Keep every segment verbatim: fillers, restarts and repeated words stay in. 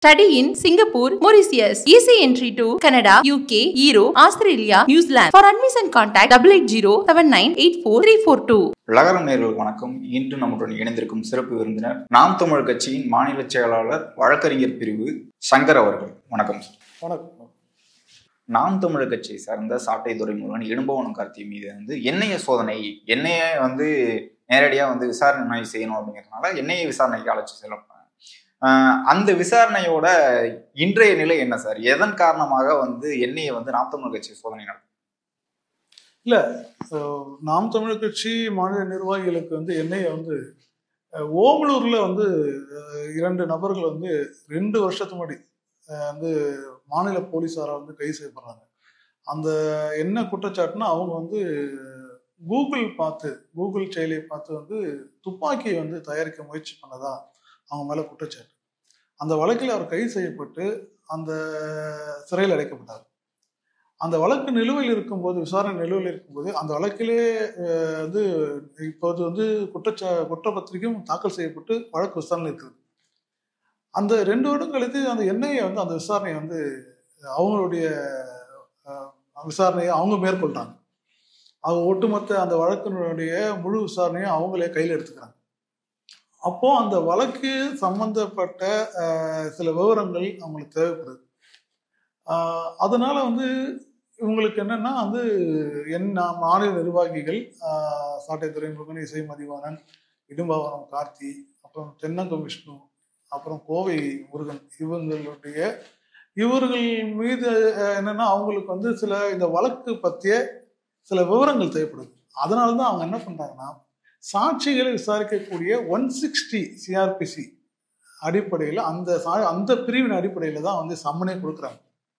Study in Singapore, Mauritius. Easy entry to Canada, U K, Europe, Australia, New Zealand. For admission contact double eight zero seven nine eight four three four two. உலகம் நேயர்களுக்கு வணக்கம். இன்று நம்முடன் இணைந்திருக்கும் சிறப்பு விருந்தினர் நாம் தமிழர் கட்சியின் மாநில செயலாளர் வழக்கறிஞர் பிரிவு சங்கர் அவர்கள். வணக்கம் சார். வணக்கம். நாம் தமிழர் கட்சியை சார்ந்த சாட்டை துரைமுருகன் இடும்பவனம் கார்த்தி மீது வந்து என்ஐஏ சோதனை என்ஐஏ வந்து நேரடியா வந்து விசாரணை செய்யணும் அப்படிங்கிறதுனால என்ஐஏ விசாரணைக்கு அழைச்சி செல்லப்போம். அந்த விசாரணையோட இன்றைய நிலை என்ன சார்? எதன் காரணமாக வந்து என்ஐஏ வந்து நாம் தமிழர் கட்சி சோதனை நடக்கும்? இல்ல, நாம் தமிழர் கட்சி மாநில நிர்வாகிகளுக்கு வந்து என்ஐஏ வந்து ஓமலூர்ல வந்து இரண்டு நபர்கள் வந்து ரெண்டு வருஷத்துக்கு முன்னாடி வந்து மாநில போலீஸாரை வந்து கைது செய்யப்படுறாங்க. அந்த என்ன குற்றச்சாட்டுனா, அவங்க வந்து கூகுள் பார்த்து கூகுள் செயலியை பார்த்து வந்து துப்பாக்கியை வந்து தயாரிக்க முயற்சி பண்ணதா அவங்க மேல குற்றச்சாட்டு. அந்த வழக்கில் அவர் கைது செய்யப்பட்டு அந்த சிறையில் அடைக்கப்பட்டார். அந்த வழக்கு நிலுவையில் இருக்கும்போது, விசாரணை நிலுவையில் இருக்கும்போது, அந்த வழக்கிலே வந்து இப்போது வந்து குற்றச்சா குற்றப்பத்திரிகையும் தாக்கல் செய்யப்பட்டு வழக்கு விசாரணை இருக்குது. அந்த ரெண்டு வருடம் கழித்து அந்த என்ஐஏ வந்து அந்த விசாரணையை வந்து அவங்களுடைய விசாரணையை அவங்க மேற்கொள்றாங்க. அவங்க ஒட்டுமொத்த அந்த வழக்கினுடைய முழு விசாரணையை அவங்களே கையில் எடுத்துக்கிறாங்க. அப்போ அந்த வழக்கு சம்பந்தப்பட்ட சில விவரங்கள் அவங்களுக்கு தேவைப்படுது. அதனால வந்து இவங்களுக்கு என்னன்னா வந்து என்ன மாநில நிர்வாகிகள் சாட்டை துரைமுருகன், இசை மதிவாணன், இடும்பவனம் கார்த்தி, அப்புறம் தென்னங்கம் விஷ்ணு, அப்புறம் கோவை முருகன், இவங்களுடைய இவர்கள் மீது என்னன்னா அவங்களுக்கு வந்து சில இந்த வழக்கு பற்றிய சில விவரங்கள் தேவைப்படுது. அதனாலதான் அவங்க என்ன பண்றாங்கன்னா, சாட்சிகளை விசாரிக்கக்கூடிய ஒன் சிக்ஸ்டி சிஆர்பிசி அடிப்படையில் அந்த அந்த பிரிவின் அடிப்படையில் தான் வந்து சம்மனே கொடுக்குறாங்க.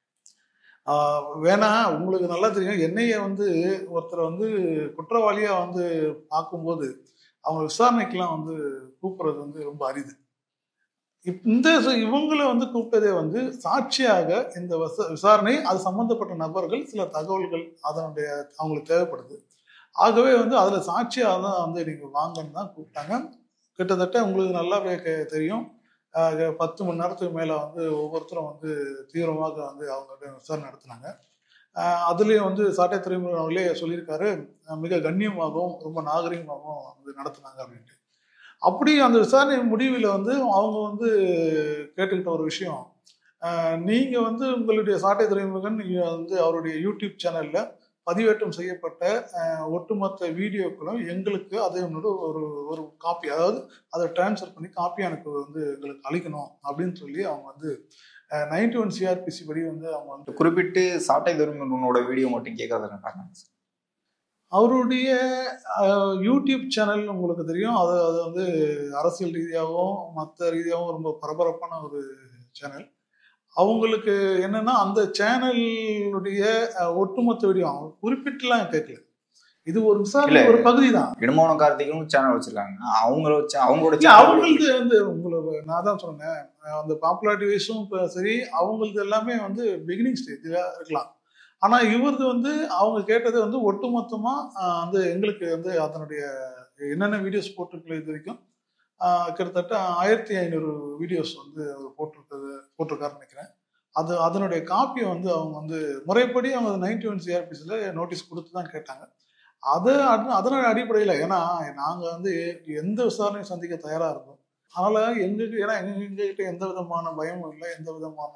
வேணா உங்களுக்கு நல்லா தெரியும், என்ஐஏ வந்து ஒருத்தரை வந்து குற்றவாளியா வந்து பார்க்கும்போது அவங்க விசாரணைக்கெல்லாம் வந்து கூப்பிடுறது வந்து ரொம்ப அரிது. இந்த இவங்களை வந்து கூப்பிட்டதே வந்து சாட்சியாக இந்த விசாரணை, அது சம்பந்தப்பட்ட நபர்கள் சில தகவல்கள் அதனுடைய அவங்களுக்கு தேவைப்படுது. ஆகவே வந்து அதுல சாட்சியாக தான் வந்து நீங்க வாங்கன்னு தான் கூப்பிட்டாங்க. கிட்டத்தட்ட உங்களுக்கு நல்லாவே தெரியும், பத்து மணி நேரத்துக்கு மேல வந்து ஒவ்வொருத்தரும் வந்து தீவிரமாக வந்து அவங்க விசாரணை நடத்தினாங்க. அதுலயும் வந்து சாட்டை துரைமுருகன் அவர்களே சொல்லியிருக்காரு, மிக கண்ணியமாகவும் ரொம்ப நாகரிகமாகவும் வந்து நடத்தினாங்க அப்படின்ட்டு. அப்படி அந்த விசாரணை முடிவில் வந்து அவங்க வந்து கேட்டுக்கிட்ட ஒரு விஷயம், நீங்க வந்து உங்களுடைய சாட்டை துரைமுருகன் வந்து அவருடைய யூடியூப் சேனல்ல பதிவேற்றம் செய்யப்பட்ட ஒட்டுமொத்த வீடியோக்களும் எங்களுக்கு அதை ஒரு ஒரு காப்பி, அதாவது அதை டிரான்ஸ்ஃபர் பண்ணி காப்பி எனக்கு வந்து எங்களுக்கு அளிக்கணும் அப்படின்னு சொல்லி அவங்க வந்து நைன்டி ஒன் சிஆர்பிசி படி வந்து அவங்க வந்து குறிப்பிட்டு சாட்டை துரைமுருகனோட வீடியோ மட்டும் கேட்கறதுக்காக அவருடைய யூடியூப் சேனல் உங்களுக்கு தெரியும், அது அது வந்து அரசியல் ரீதியாகவும் மற்ற ரீதியாகவும் ரொம்ப பரபரப்பான ஒரு சேனல். அவங்களுக்கு என்னன்னா அந்த சேனலுடைய ஒட்டுமொத்த வீடியோ அவங்க குறிப்பிட்டுலாம் கேட்கல, இது ஒரு விசாரணை ஒரு பகுதி தான். இடும்பவனம் கார்த்திக்கும் சேனல் வச்சிருக்காங்க, அவங்கள வச்சு அவங்களோட அவங்களுக்கு வந்து உங்களுக்கு நான் தான் சொன்னேன், அந்த பாப்புலாரிட்டி வைஸும் சரி, அவங்களுக்கு எல்லாமே வந்து பிகினிங் ஸ்டேஜ்ல இருக்கலாம். ஆனா இவரது வந்து அவங்க கேட்டது வந்து ஒட்டுமொத்தமா வந்து எங்களுக்கு வந்து அதனுடைய என்னென்ன வீடியோஸ் போட்டிருக்கல இது வரைக்கும் கிட்டத்தட்ட ஆயிரத்தி ஐநூறு வீடியோஸ் வந்து அவர் போட்டிருக்கிறது போட்டிருக்காருன்னு நினைக்கிறேன். அது அதனுடைய காப்பியை வந்து அவங்க வந்து முறைப்படி அவங்க நைன்டி ஒன் சிஆர்பிசில நோட்டீஸ் கொடுத்து தான் கேட்டாங்க. அது அதனுடைய அடிப்படையில், ஏன்னா நாங்கள் வந்து எந்த விசாரணையும் சந்திக்க தயாராக இருந்தோம். அதனால எங்களுக்கு ஏன்னா எங்க எங்ககிட்ட எந்த விதமான பயமும் இல்லை, எந்த விதமான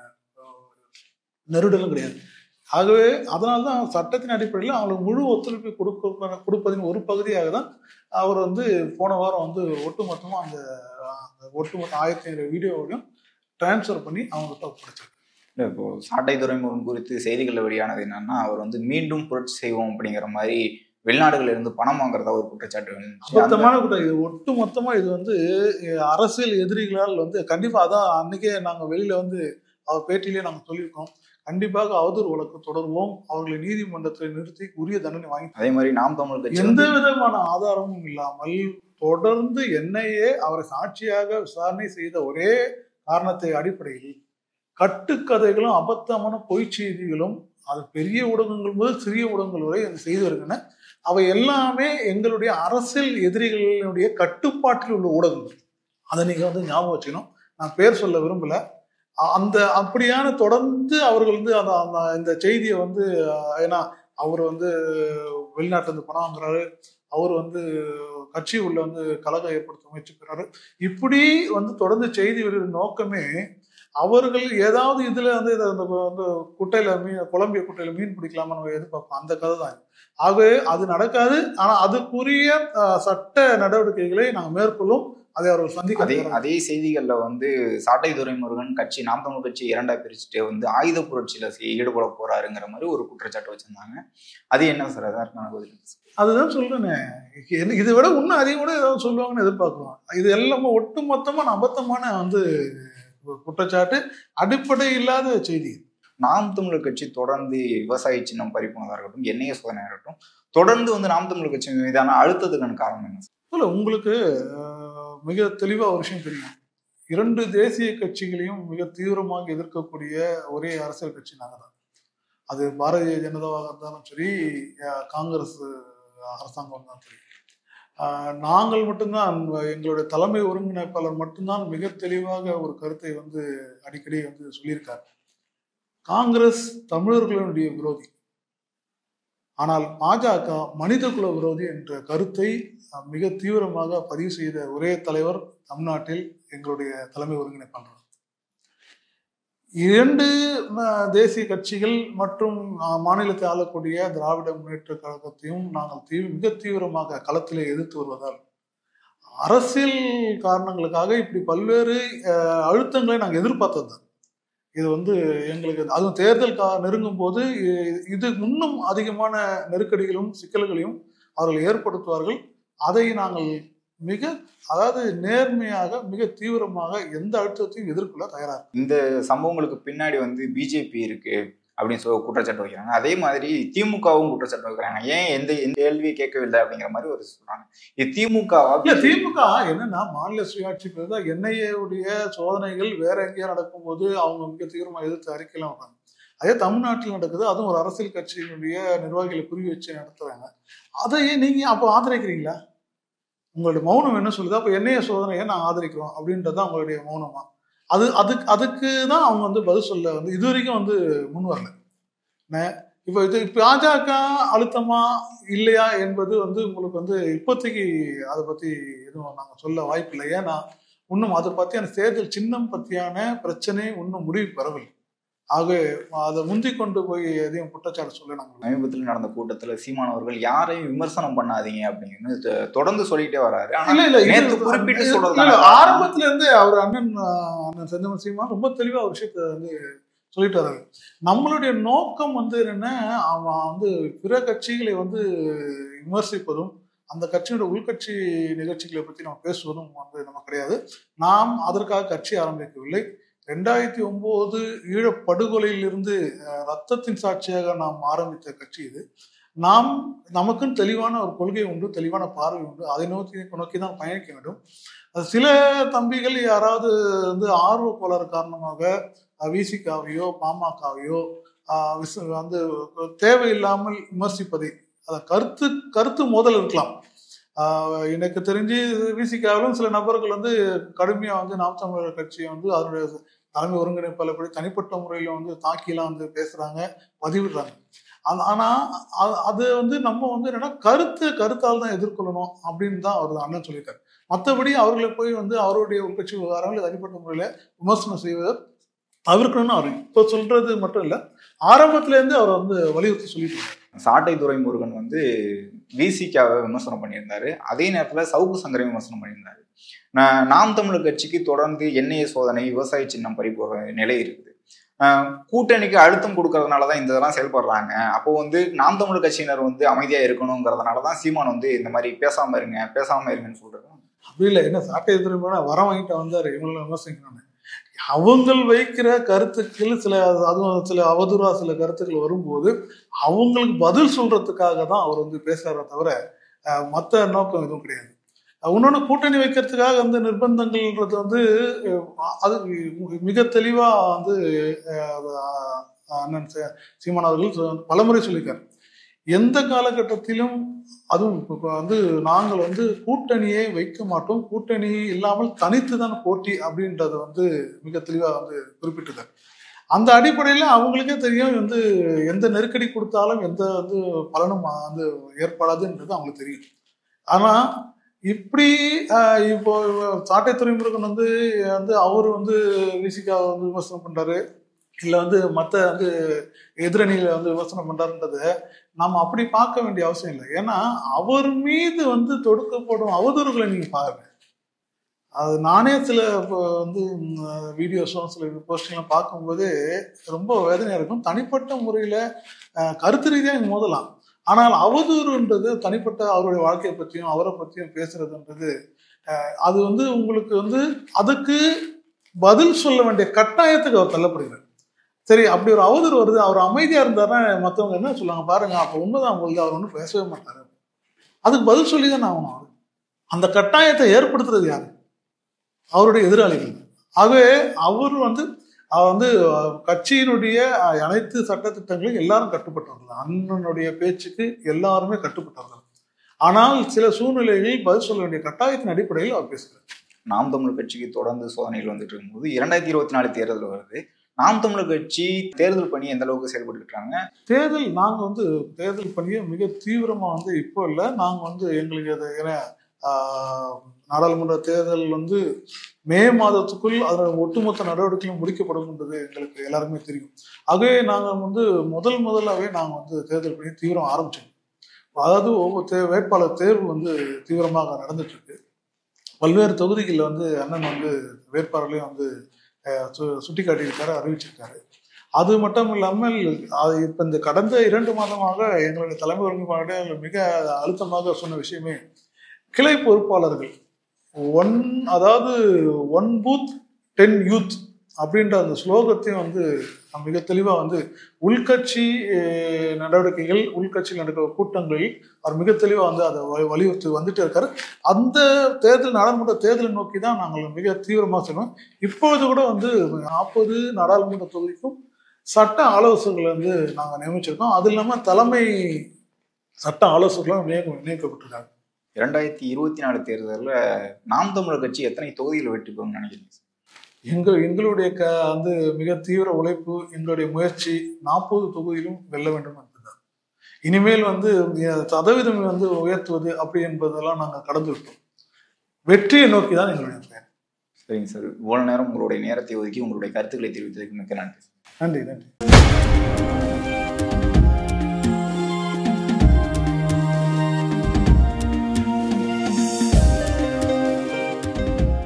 நெருடலும் கிடையாது. ஆகவே அதனால்தான் சட்டத்தின் அடிப்படையில் அவங்களுக்கு முழு ஒத்துழைப்பு கொடுக்க கொடுப்பதின் ஒரு பகுதியாக தான் அவர் வந்து போன வாரம் வந்து ஒட்டுமொத்தமாக அந்த ஒட்டுமொத்த ஆயிரத்தி ஐநூறு வீடியோவையும் டிரான்ஸ்ஃபர் பண்ணி அவங்ககிட்ட ஒப்படைச்சாங்க. இப்போ சாட்டை துரைமுருகன் குறித்து செய்திகளில் வெளியானது என்னன்னா, அவர் வந்து மீண்டும் புரட்சி செய்வோம் அப்படிங்கிற மாதிரி வெளிநாடுகளில் இருந்து பணம் வாங்குறதா ஒரு குற்றச்சாட்டு. மொத்தமான குற்றம் இது. ஒட்டு மொத்தமா இது வந்து அரசியல் எதிரிகளால் வந்து கண்டிப்பா, அதான் அன்னைக்கே நாங்கள் வெளியில வந்து அவர் பேட்டியிலேயே நாங்கள் சொல்லியிருக்கோம், கண்டிப்பாக அவதூறு வழக்கு தொடர்வோம், அவர்களை நீதிமன்றத்தில் நிறுத்தி உரிய தண்டனை வாங்கி. அதே மாதிரி நாம் தமிழ் எந்த விதமான ஆதாரமும் இல்லாமல் தொடர்ந்து என்ஐஏ அவரை சாட்சியாக விசாரணை செய்த ஒரே காரணத்தை அடிப்படையில் கட்டுக்கதைகளும் அபத்தமான பொய் செய்திகளும், அது பெரிய ஊடகங்கள் முதல் சிறிய ஊடகங்கள் வரை அது செய்து வருகின்றன. அவை எல்லாமே எங்களுடைய அரசியல் எதிரிகளுடைய கட்டுப்பாட்டில் உள்ள ஊடகங்கள். அதை நீங்க வந்து ஞாபகம் வச்சுக்கணும். நான் பேர் சொல்ல விரும்பல. அந்த அப்படியான தொடர்ந்து அவர்கள் வந்து அந்த அந்த இந்த செய்தியை வந்து ஏன்னா அவர் வந்து வெளிநாட்டுல இருந்து பணம் வாங்குறாரு, அவர் வந்து கட்சி உள்ள வந்து கலகம் ஏற்படுத்த முயற்சிக்கிறாரு. இப்படி வந்து தொடர்ந்து செய்தி வருகிற நோக்கமே அவர்கள் ஏதாவது இதுல வந்து அந்த குட்டையில மீன் குழம்பிய குட்டையில மீன் பிடிக்கலாமா நம்ம எதிர்பார்ப்போம். அந்த கதை தான். ஆகவே அது நடக்காது. ஆனா அதுக்குரிய சட்ட நடவடிக்கைகளை நாங்கள் மேற்கொள்ளும். அதை அவர்கள் சந்திக்க அதே அதே செய்திகள்ல வந்து சாட்டை துரைமுருகன் கட்சி நாம் தமிழ் கட்சி இரண்டா பிரிச்சுட்டு வந்து ஆயுத புரட்சியில ஈடுபட போறாருங்கிற மாதிரி ஒரு குற்றச்சாட்டு வச்சிருந்தாங்க. அது என்ன சார்? அதற்கான பதில் அதுதான் சொல்றேனே, இதை விட இன்னும் அதிகம் கூட ஏதாவது சொல்லுவாங்கன்னு எதிர்பார்க்கிறோம். இது எல்லாமே ஒட்டு மொத்தமான அபத்தமான வந்து குற்றச்சாட்டு, அடிப்படை இல்லாத செய்தி. நாம் தமிழர் கட்சி தொடர்ந்து விவசாய சின்னம் பறிப்போனதாக இருக்கட்டும், எண்ணெய சோதனை இருக்கட்டும், தொடர்ந்து வந்து நாம் தமிழர் கட்சி மீதான அழுத்தத்துக்கான காரணம் என்ன? இல்ல, உங்களுக்கு மிக தெளிவா ஒரு விஷயம் தெரியும். இரண்டு தேசிய கட்சிகளையும் மிக தீவிரமாக எதிர்க்கக்கூடிய ஒரே அரசியல் கட்சி நாங்கள் தான். அது பாரதிய ஜனதாவாக இருந்தாலும் சரி, காங்கிரஸ் அரசாங்கம் இருந்தாலும் சரி. நாங்கள் மட்டும்தான், எங்களுடைய தலைமை ஒருங்கிணைப்பாளர் மட்டும்தான் மிக தெளிவாக ஒரு கருத்தை வந்து அடிக்கடி வந்து சொல்லியிருக்கார். காங்கிரஸ் தமிழர்களுடைய விரோதி, ஆனால் பாஜக மனித குல விரோதி என்ற கருத்தை மிக தீவிரமாக பதிவு செய்த ஒரே தலைவர் தமிழ்நாட்டில் எங்களுடைய தலைமை ஒருங்கிணைப்பாளர். இரண்டு தேசிய கட்சிகள் மற்றும் மாநிலத்தை ஆளக்கூடிய திராவிட முன்னேற்ற கழகத்தையும் நாங்கள் தீ மிக தீவிரமாக களத்திலே எதிர்த்து வருவதால் அரசியல் காரணங்களுக்காக இப்படி பல்வேறு அழுத்தங்களை நாங்கள் எதிர்பார்த்தது தான். இது வந்து எங்களுக்கு அதுவும் தேர்தல் கா நெருங்கும் போது இது இன்னும் அதிகமான நெருக்கடிகளும் சிக்கல்களையும் அவர்கள் ஏற்படுத்துவார்கள். அதை நாங்கள் மிக அதாவது நேர்மையாக மிக தீவிரமாக எந்த அழுத்தத்தையும் எதிர்கொள்ள தயாராக. இந்த சம்பவங்களுக்கு பின்னாடி வந்து பிஜேபி இருக்கு அப்படின்னு சொல்லி குற்றச்சாட்டு வைக்கிறாங்க. அதே மாதிரி திமுகவும் குற்றச்சாட்டு வைக்கிறாங்க. ஏன் எந்த எந்த கேள்வியை கேட்கவில்லை அப்படிங்கிற மாதிரி ஒரு சொல்றாங்க. இது திமுகவா? திமுக என்னன்னா மாநில சுயாட்சி பெறுதா என்ஐஏவுடைய சோதனைகள் வேற எங்கேயா நடக்கும்போது அவங்க மிக தீவிரமாக எதிர்த்து அறிக்கையெல்லாம் வைப்பாங்க. அதே தமிழ்நாட்டில் நடக்குது, அதுவும் ஒரு அரசியல் கட்சியினுடைய நிர்வாகிகளை குறி வச்சு நடத்துறாங்க. அதையே நீங்க அப்போ ஆதரிக்கிறீங்களா? உங்களுடைய மௌனம் என்ன சொல்லுது? அப்போ என்ஐஏ சோதனையை நான் ஆதரிக்கிறோம் அப்படின்றதான் உங்களுடைய மௌனமா? அது அதுக்கு அதுக்கு தான் அவங்க வந்து பதில் சொல்ல வந்து இது வரைக்கும் வந்து முன் வரல. இப்போ இது பாஜக அழுத்தமா இல்லையா என்பது வந்து உங்களுக்கு வந்து இப்போதைக்கு அதை பத்தி எதுவும் நாங்கள் சொல்ல வாய்ப்பு இல்லை. ஏன்னா இன்னும் அதை பத்தியான தேர்தல் சின்னம் பத்தியான பிரச்சனை இன்னும் முடிவு பெறவில்லை. ஆக அதை முந்தி கொண்டு போய் எதையும் குற்றச்சாட்டு சொல்ல நாங்கள். சமீபத்தில் நடந்த கூட்டத்துல சீமான் அவர்கள் யாரையும் விமர்சனம் பண்ணாதீங்க அப்படின்னு தொடர்ந்து சொல்லிட்டே வர்றாரு. குறிப்பிட்டு சொல்றது ஆரம்பத்துல இருந்து அவர் அண்ணன் அண்ணன் செந்தமிழ் சீமான் ரொம்ப தெளிவா ஒரு விஷயத்த வந்து சொல்லிட்டு வர்றாரு. நம்மளுடைய நோக்கம் வந்து என்னன்னா, அவன் வந்து பிற கட்சிகளை வந்து விமர்சிப்பதும் அந்த கட்சியோட உள்கட்சி நிகழ்ச்சிகளை பத்தி நம்ம பேசுவதும் வந்து நம்ம கிடையாது. நாம் அதற்காக கட்சி ஆரம்பிக்கவில்லை. ரெண்டாயிரத்தி ஒன்பது ஈழப்படுகொலையிலிருந்து ரத்தத்தின் சாட்சியாக நாம் ஆரம்பித்த கட்சி இது. நாம் நமக்குன்னு தெளிவான ஒரு கொள்கை உண்டு, தெளிவான பார்வை உண்டு. அதை நோக்கி நோக்கி தான் பயணிக்க வேண்டும். சில தம்பிகள் யாராவது வந்து ஆர்வ கோளாறு காரணமாக விசிகாவையோ பாமகவையோ வந்து தேவையில்லாமல் விமர்சிப்பதை, அதை கருத்து கருத்து மோதல் இருக்கலாம். எனக்கு தெரிஞ்சு விசிகாவிலும் சில நபர்கள் வந்து கடுமையா வந்து நாம் தமிழர் கட்சியை வந்து அதனுடைய தலைமை ஒருங்கிணைப்பாளர் தனிப்பட்ட முறையில வந்து தாக்கிலாம் வந்து பேசுறாங்க, பதிவிடுறாங்க. ஆனா அது வந்து நம்ம வந்து என்னன்னா கருத்து கருத்தால் தான் எதிர்கொள்ளணும் அப்படின்னு தான் அவர் அண்ணன் சொல்லிட்டார். மற்றபடி அவர்களை போய் வந்து அவருடைய உட்கட்சி விவகாரங்களை தனிப்பட்ட முறையில விமர்சனம் செய்வதை தவிர்க்கணும்னு அவர் இப்போ சொல்றது மட்டும் இல்லை, ஆரம்பத்துல இருந்து அவர் வந்து வலியுறுத்தி சொல்லிட்டு இருக்காரு. சாட்டை துரைமுருகன் வந்து விசிகாவை விமர்சனம் பண்ணியிருந்தாரு. அதே நேரத்துல சவுக்கு சங்கரையும் விமர்சனம் பண்ணியிருந்தாரு. நாம் தமிழர் கட்சிக்கு தொடர்ந்து எண்ணெய் சோதனை, விவசாய சின்னம் பறிப்போற நிலை இருக்குது. கூட்டணிக்கு அழுத்தம் கொடுக்கறதுனாலதான் இந்த இதெல்லாம் செயல்படுறாங்க. அப்போ வந்து நாம் தமிழர் கட்சியினர் வந்து அமைதியா இருக்கணுங்கிறதுனாலதான் சீமான் வந்து இந்த மாதிரி பேசாம இருங்க பேசாம இருங்கன்னு சொல்றது. அப்படி இல்லை, என்ன சாட்டை துரைமுருகன் வர வாங்கிட்டு வந்தாரு இவங்களை விமர்சிக்கணும்னு. அவங்க வைக்கிற கருத்துக்கள் சில அதுவும் சில அவதூறா சில கருத்துக்கள் வரும்போது அவங்களுக்கு பதில் சொல்றதுக்காக தான் அவர் வந்து பேசுறாரே தவிர மற்ற நோக்கம் எதுவும் கிடையாது. இன்னொன்று, கூட்டணி வைக்கிறதுக்காக வந்து நிர்பந்தங்கள்ன்றது வந்து அது மிக தெளிவா வந்து அண்ணன் சீமான் அவர்கள் பலமுறை சொல்லியிருக்காரு. எந்த காலகட்டத்திலும் அதுவும் இப்போ வந்து நாங்கள் வந்து கூட்டணியை வைக்க மாட்டோம், கூட்டணி இல்லாமல் தனித்து தான் போட்டி அப்படின்றத வந்து மிக தெளிவாக வந்து குறிப்பிட்டிருக்காரு. அந்த அடிப்படையில் அவங்களுக்கே தெரியும் வந்து எந்த நெருக்கடி கொடுத்தாலும் எந்த வந்து பலனும் வந்து ஏற்படாதுன்றது அவங்களுக்கு தெரியும். ஆனால் இப்படி இப்போ சாட்டை துரைமுருகன் வந்து வந்து அவர் வந்து விசிகாவை வந்து விமர்சனம் பண்றாரு, இல்லை வந்து மற்ற வந்து எதிரணிகளை வந்து விமர்சனம் பண்றாருன்றத நாம் அப்படி பார்க்க வேண்டிய அவசியம் இல்லை. ஏன்னா அவர் மீது வந்து தொடுக்கப்படும் அவதூறுகளை நீங்க பாருங்க. அது நானே சில வந்து வீடியோஸும் சில போஸ்டிங்லாம் பார்க்கும்போதே ரொம்ப வேதனையா இருக்கும். தனிப்பட்ட முறையில கருத்து ரீதியாக மோதலாம், ஆனால் அவதூறுன்றது தனிப்பட்ட அவருடைய வாழ்க்கையை பற்றியும் அவரை பற்றியும் பேசுறதுன்றது அது வந்து உங்களுக்கு வந்து அதுக்கு பதில் சொல்ல வேண்டிய கட்டாயத்துக்கு அவர் தள்ளப்படுகிறார். சரி, அப்படி ஒரு அவதூறு வருது, அவர் அமைதியா இருந்தாருன்னா மற்றவங்க என்ன சொல்லுவாங்க பாருங்க, அப்போ உண்மைதான் உங்களுக்கு அவர் ஒன்றும் பேசவே மாட்டாரு, அதுக்கு பதில் சொல்லி தான் ஆகணும். அந்த கட்டாயத்தை ஏற்படுத்துறது யாரு? அவருடைய எதிராளிகள். ஆகவே அவர் வந்து அவர் வந்து கட்சியினுடைய அனைத்து சட்டத்திட்டங்களும் எல்லாரும் கட்டுப்பட்டவர்கள், அண்ணனுடைய பேச்சுக்கு எல்லாருமே கட்டுப்பட்டவர்கள். ஆனால் சில சூழ்நிலைகளில் பதில் சொல்ல வேண்டிய கட்டாயத்தின் அடிப்படையில் அவர் பேசுகிறார். நாம் தமிழர் கட்சிக்கு தொடர்ந்து சோதனைகள் வந்துட்டு இருக்கும்போது இரண்டாயிரத்தி இருபத்தி நாலு தேர்தல் வருது. நாம் தமிழர் கட்சி தேர்தல் பணி எந்த அளவுக்கு செயல்பட்டு இருக்காங்க? தேர்தல் நாங்க வந்து தேர்தல் பணியை மிக தீவிரமா வந்து இப்போ இல்லை, நாங்க வந்து எங்களுக்கு அது ஏன்னா நாடாளுமன்ற தேர்தல் வந்து மே மாதத்துக்குள் அதோட ஒட்டுமொத்த நடவடிக்கையும் முடிக்கப்படும்ன்றது எங்களுக்கு எல்லாருமே தெரியும். ஆகவே நாங்கள் வந்து முதல் முதலாவே நாங்கள் வந்து தேர்தல் பணி தீவிரம் ஆரம்பிச்சோம். அதாவது ஒவ்வொரு தே வேட்பாளர் தேர்வு வந்து தீவிரமாக நடந்துட்டு இருக்கு. பல்வேறு தொகுதிகளில் வந்து அண்ணன் வந்து வேட்பாளர்களையும் வந்து சுட்டி காட்டியிருக்காரு, அறிவிச்சிருக்காரு. அது மட்டும் இல்லாமல் அது இப்போ இந்த கடந்த இரண்டு மாதமாக எங்களுடைய தலைமை ஒருங்கிணைப்பாளர்கள் மிக அழுத்தமாக சொன்ன விஷயமே கிளை பொறுப்பாளர்கள் ஒன் அதாவது ஒன் பூத் டென் யூத் அப்படின்ற அந்த ஸ்லோகத்தையும் வந்து மிக தெளிவாக வந்து உள்கட்சி நடவடிக்கைகள் உள்கட்சியில் நடக்கிற கூட்டங்களில் அவர் மிக தெளிவாக வந்து அதை வலியுறுத்தி வந்துட்டு இருக்காரு. அந்த தேர்தல் நாடாளுமன்ற தேர்தலை நோக்கி தான் நாங்கள் மிக தீவிரமாக செல்வோம். இப்பொழுது கூட வந்து நாற்பது நாடாளுமன்ற தொகுதிக்கும் சட்ட ஆலோசகர்களை வந்து நாங்கள் நியமிச்சிருக்கோம். அது இல்லாமல் தலைமை சட்ட ஆலோசகர்களும் நியம நியமிக்கப்பட்டிருக்காங்க. இரண்டாயிரத்தி இருபத்தி நாலு தேர்தலில் நாம் தமிழர் கட்சி எத்தனை தொகுதியில் வெற்றி பெறும்னு நினைக்கிறீங்க? எங்கள் எங்களுடைய க வந்து மிக தீவிர உழைப்பு, எங்களுடைய முயற்சி நாற்பது தொகுதியிலும் வெல்ல வேண்டும் என்பதுதான். இனிமேல் வந்து சதவீதம் வந்து உயர்த்துவது அப்படி என்பதெல்லாம் நாங்கள் கடந்து விட்டோம். வெற்றியை நோக்கி தான் எங்களுடைய பயணம். சரிங்க சார், இவ்வளவு நேரம் உங்களுடைய நேரத்தை ஒதுக்கி உங்களுடைய கருத்துக்களை தெரிவித்ததுக்கு மிக்க நன்றி. நன்றி நன்றி.